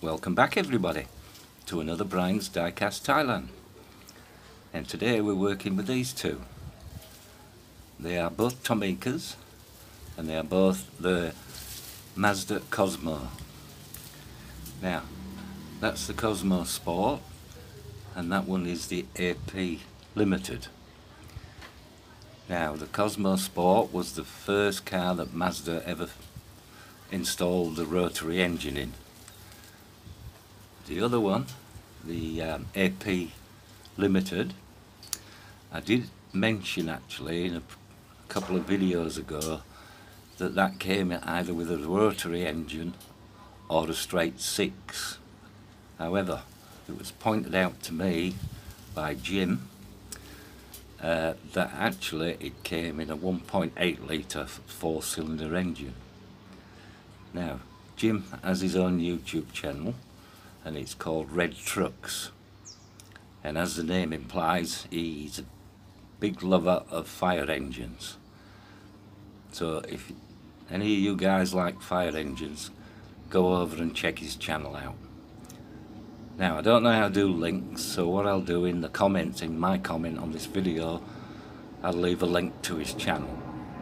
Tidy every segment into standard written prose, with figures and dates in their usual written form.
Welcome back everybody to another Brian's Diecast Thailand, and today we're working with these two. They are both Tomicas and they are both the Mazda Cosmo. Now that's the Cosmo Sport and that one is the AP Limited. Now the Cosmo Sport was the first car that Mazda ever installed the rotary engine in. The other one, the AP Limited, I did mention actually in a couple of videos ago that came either with a rotary engine or a straight 6. However, it was pointed out to me by Jim that actually it came in a 1.8 litre 4-cylinder engine. Now Jim has his own YouTube channel and it's called Red Trucks, and as the name implies, he's a big lover of fire engines. So if any of you guys like fire engines, go over and check his channel out. Now I don't know how to do links, so what I'll do in the comments, in my comment on this video, I'll leave a link to his channel.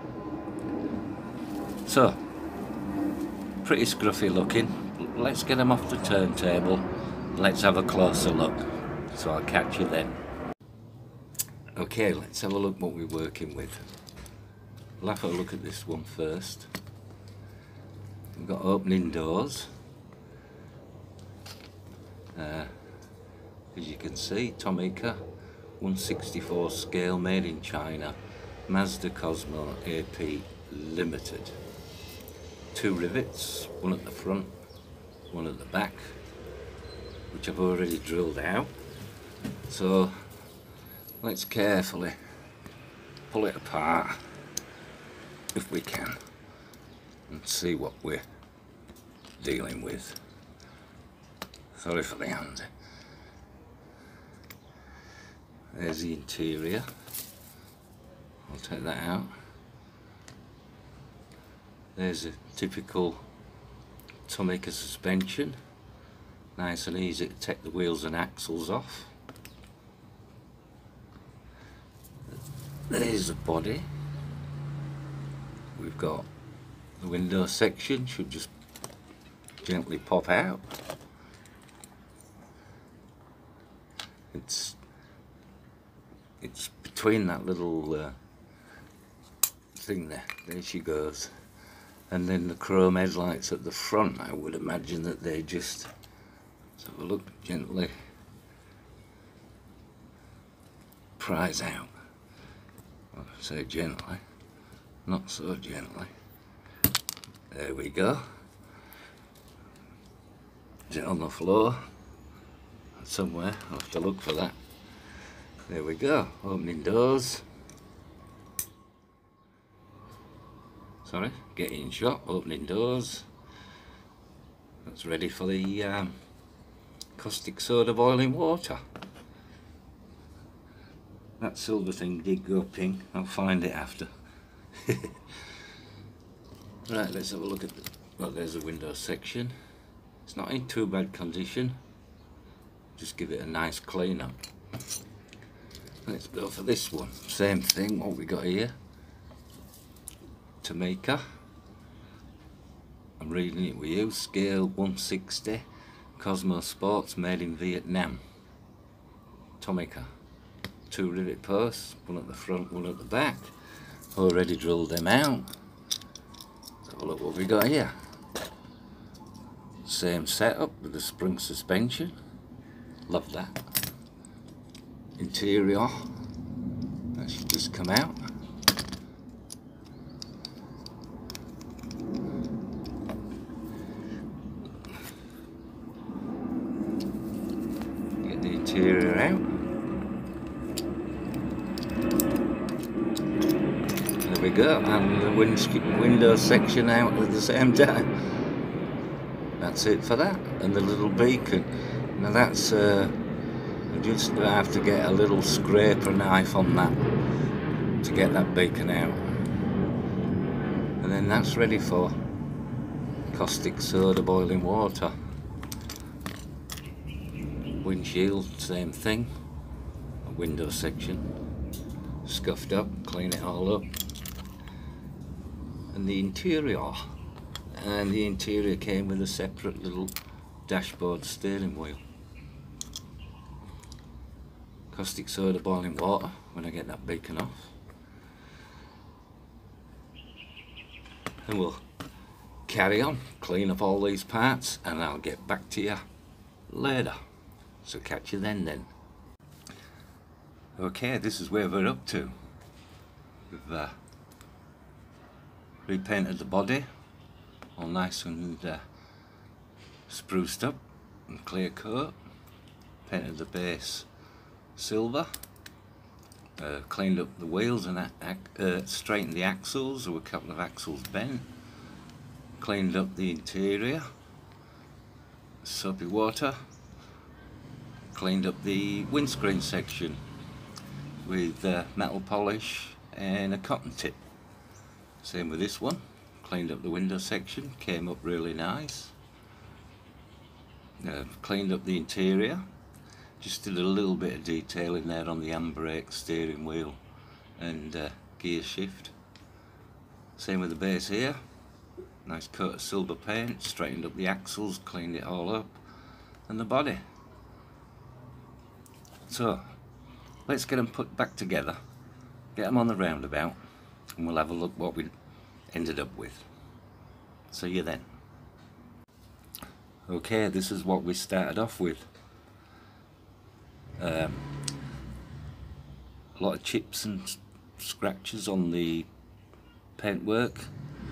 So pretty scruffy looking. Let's get them off the turntable, let's have a closer look, so I'll catch you then. Okay, let's have a look what we're working with. We'll have a look at this one first. We've got opening doors. As you can see, Tomica 1/64 scale, made in China, Mazda Cosmo AP Limited. 2 rivets, one at the front, one at the back, which I've already drilled out. So let's carefully pull it apart if we can and see what we're dealing with. Sorry for the hand. There's the interior. I'll take that out. There's a typical Tomica suspension, nice and easy to take the wheels and axles off. There's the body. We've got the window section, should just gently pop out. It's between that little thing there she goes. And then the chrome headlights at the front, I would imagine that they just, let's have a look, gently prise out. Well, I say gently, not so gently. There we go. Is it on the floor? Somewhere, I'll have to look for that. There we go, opening doors. Sorry, getting shot, opening doors. That's ready for the caustic soda boiling water. That silver thing did go pink, I'll find it after. Right, let's have a look at the, well, there's the window section. It's not in too bad condition. Just give it a nice clean up. Let's go for this one. Same thing, what we got here. Tomica, I'm reading it with you, scale 160, Cosmo Sports, made in Vietnam. Tomica, 2 rivet posts, one at the front, one at the back. Already drilled them out. Let's have a look what we got here. Same setup with the spring suspension. Love that. Interior, that should just come out. Get the interior out. There we go, and the window section out at the same time. That's it for that, and the little beacon. Now that's you just have to get a little scraper knife on that to get that beacon out, and then that's ready for caustic soda boiling water. Windshield, same thing. A window section, scuffed up, clean it all up. And the interior. And the interior came with a separate little dashboard steering wheel. Caustic soda, boiling water when I get that beacon off. And we'll carry on, clean up all these parts, and I'll get back to you later. So catch you then. Okay, this is where we're up to. We've repainted the body, all nice and spruced up and clear coat. Painted the base silver. Cleaned up the wheels and straightened the axles. There were a couple of axles bent. Cleaned up the interior. Soapy water. Cleaned up the windscreen section with metal polish and a cotton tip. Same with this one. Cleaned up the window section, came up really nice. Cleaned up the interior. Just did a little bit of detailing there on the handbrake, steering wheel and gear shift. Same with the base here. Nice coat of silver paint, straightened up the axles, cleaned it all up, and the body. So, let's get them put back together, get them on the roundabout, and we'll have a look what we ended up with. See you then. Okay, this is what we started off with. A lot of chips and scratches on the paintwork.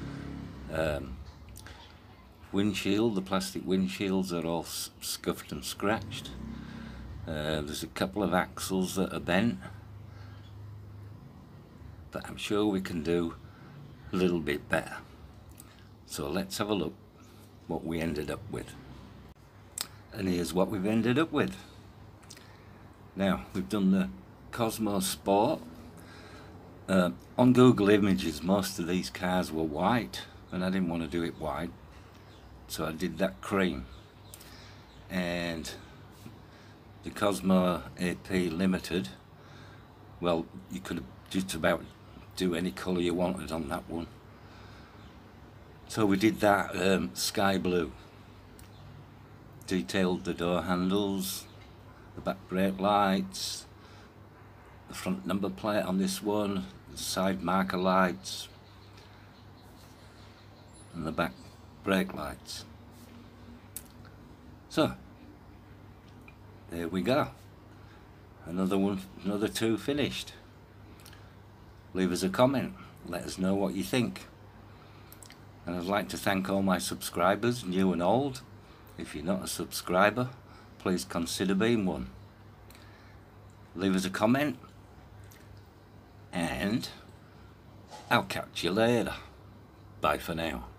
Windshield, the plastic windshields are all scuffed and scratched. There's a couple of axles that are bent, but I'm sure we can do a little bit better. So let's have a look what we ended up with. And here's what we've ended up with. Now, we've done the Cosmo Sport. On Google Images, most of these cars were white, and I didn't want to do it white, so I did that cream. And the Cosmo AP Limited, well, you could just about do any colour you wanted on that one. So we did that sky blue. Detailed the door handles, the back brake lights, the front number plate on this one, the side marker lights, and the back brake lights. So there we go. Another two finished. Leave us a comment, let us know what you think. And I'd like to thank all my subscribers, new and old. If you're not a subscriber, please consider being one. Leave us a comment, and I'll catch you later. Bye for now.